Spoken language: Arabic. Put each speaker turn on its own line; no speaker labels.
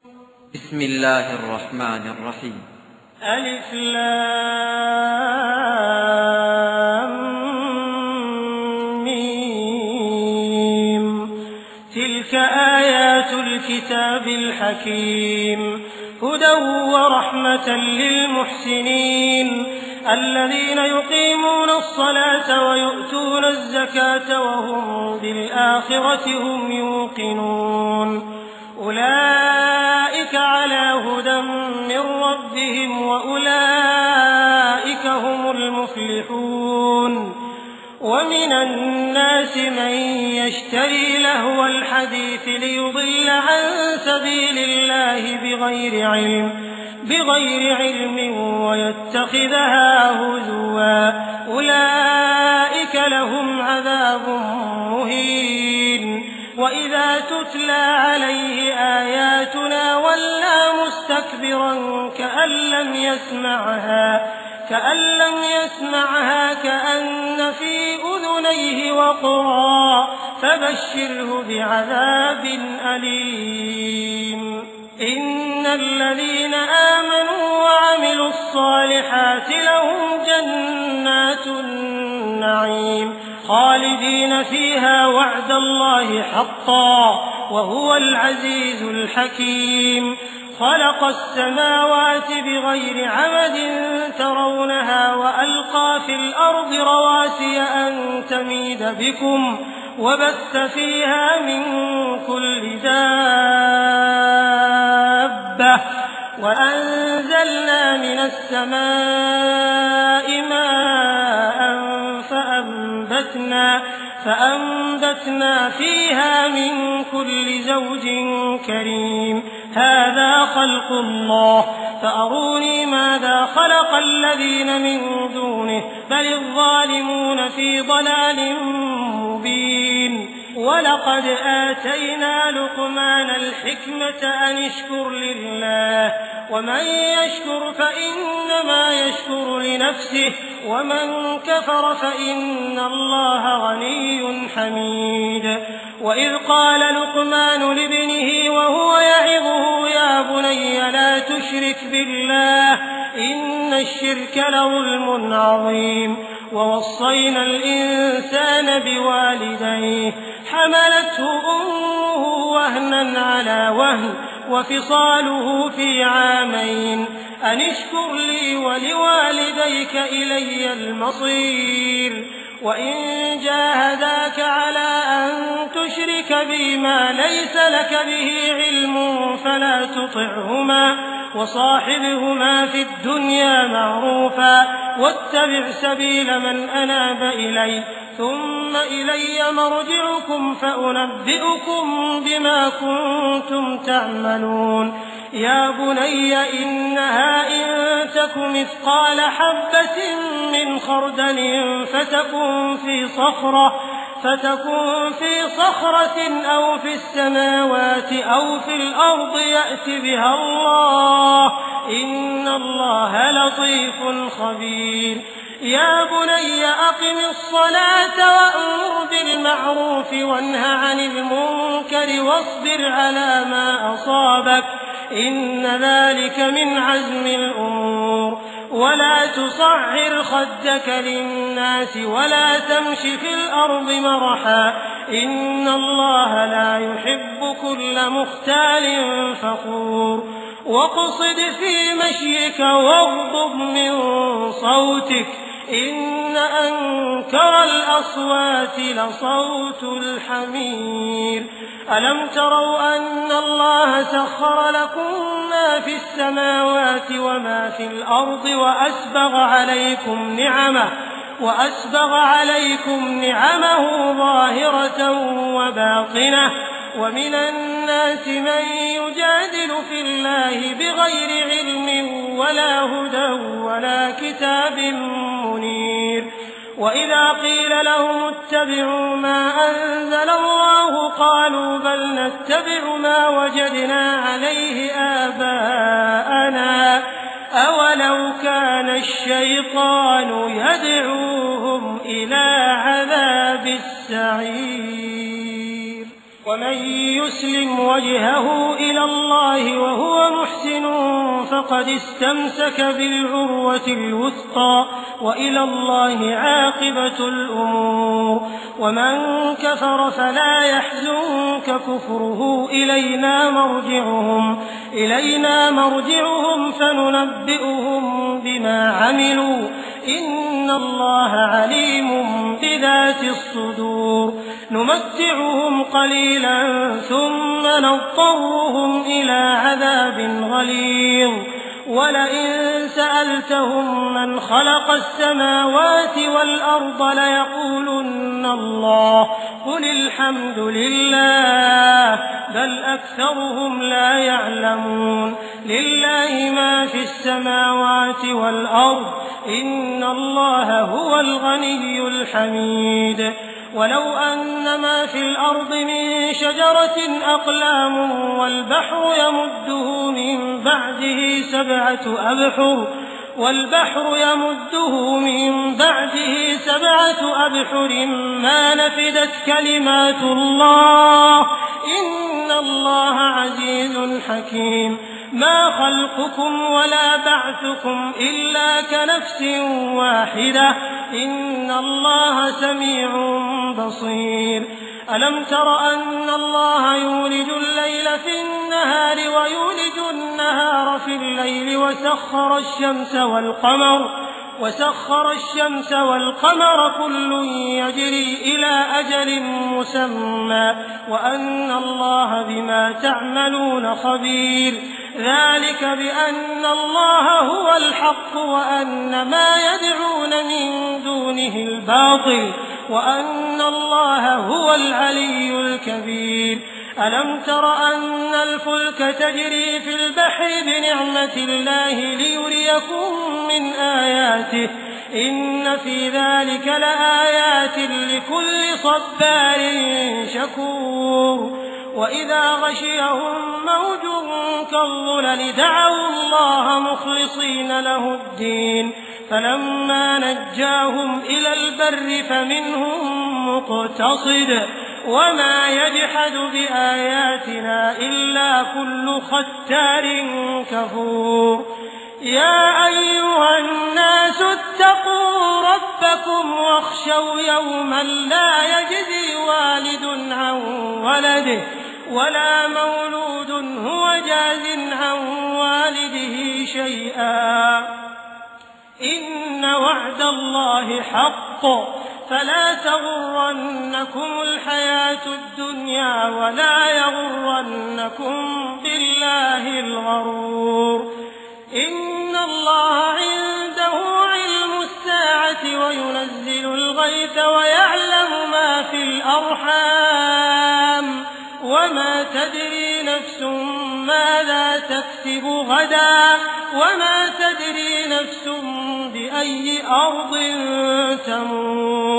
بسم الله الرحمن الرحيم.
ألف لام ميم. تلك آيات الكتاب الحكيم هدى ورحمة للمحسنين الذين يقيمون الصلاة ويؤتون الزكاة وهم بالآخرة هم يوقنون أولئك على هدى من ربهم وأولئك هم المفلحون. ومن الناس من يشتري لهو الحديث ليضل عن سبيل الله بغير علم ويتخذها هزوا أولئك لهم عذاب مهين. وإذا تتلى عليه آياتنا ولى مستكبرا كأن لم يسمعها كأن في أذنيه وقرا فبشره بعذاب أليم. إن الذين آمنوا وعملوا الصالحات لهم جنات النعيم خالدين فيها وعد الله حقا وهو العزيز الحكيم. خلق السماوات بغير عمد ترونها وألقى في الأرض رواسي أن تميد بكم وبث فيها من كل دابة وأنزلنا من السماء ماء فأنبتنا فيها من كل زوج كريم. هذا خلق الله فأروني ماذا خلق الذين من دونه بل الظالمون في ضلال مبين. ولقد آتينا لقمان الحكمة أن اشكر لله ومن يشكر فإنما يشكر لنفسه ومن كفر فإن الله غني حميد. وإذ قال لقمان لابنه وهو يعظه يا بني لا تشرك بالله إن الشرك لظلم عظيم. ووصينا الإنسان بوالديه حملته أمه وهنا على وهن وفصاله في عامين أن اشكر لي ولوالديك إلي المصير. وإن جاهداك على أن تشرك بي ما ليس لك به علم فلا تطعهما وصاحبهما في الدنيا معروفا واتبع سبيل من أناب إلي ثم إلي مرجعكم فأنبئكم بما كنتم تعملون. يا بني إنها إن تك مثقال حبة من خردل فتكن في صخرة أو في السماوات أو في الأرض يأت بها الله إن الله لطيف خبير. يا بني أقم الصلاة وأمر بالمعروف وانه عن المنكر واصبر على ما أصابك إن ذلك من عزم الأمور. ولا تصعر خدك للناس ولا تمش في الأرض مرحا إن الله لا يحب كل مختال فخور. واقصد في مشيك واغضب من صوتك إن أنكر الأصوات لصوت الحمير. ألم تروا أن الله سخر لكم ما في السماوات وما في الأرض وأسبغ عليكم نعمه ظاهرة وباطنة. ومن الناس من يجادل في الله بغير علم ولا هدى ولا كتاب منير. وإذا قيل لهم اتبعوا ما أنزل الله قالوا بل نتبع ما وجدنا عليه آباءنا أولو كان الشيطان يدعوهم إلى عذاب السعير. ومن يسلم وجهه إلى الله وهو محسن فقد استمسك بالعروة الوثقى وإلى الله عاقبة الأمور. ومن كفر فلا يحزنك كفره إلينا مرجعهم فننبئهم بما عملوا إن الله عليم بذات الصدور. نمتعهم قليلا ثم نضطرهم إلى عذاب غليظ. ولئن سألتهم من خلق السماوات والأرض ليقولن الله قل الحمد لله بل أكثرهم لا يعلمون. لله ما في السماوات والأرض إن الله هو الغني الحميد. ولو أن ما في الأرض من شجرة أقلام والبحر يمده من بعده سبعة أبحر ما نفدت كلمات الله إن الله عزيز حكيم. ما خلقكم ولا بعثكم إلا كنفس واحدة إن الله سميع بصير. ألم تر أن الله يولج الليل في النهار ويولج النهار في الليل وسخر الشمس والقمر كل يجري إلى أجل مسمى وأن الله بما تعملون خبير. ذلك بأن الله هو الحق وأن ما يدعون من دونه الباطل وأن الله هو العلي الكبير. ألم تر أن الفلك تجري في البحر بنعمة الله ليريكم من آياته إن في ذلك لآيات لكل صبار شكور. وإذا غشيهم موج كالظلل دعوا الله مخلصين له الدين فلما نجاهم إلى البر فمنهم مقتصد وما يجحد بآياتنا إلا كل ختار كفور. يا أيها الناس اتقوا ربكم واخشوا يوما لا يجزي والد عن ولده ولا مولود هو جاز عن والده شيئا إن وعد الله حق فلا تغرنكم الحياة الدنيا ولا يغرنكم بالله الغرور. إن الله عنده علم الساعة وينزل الغيث ويعلم ما في الأرحام وما تدري نفس ماذا تكسب غدا وما تدري نفس بأي أرض تموت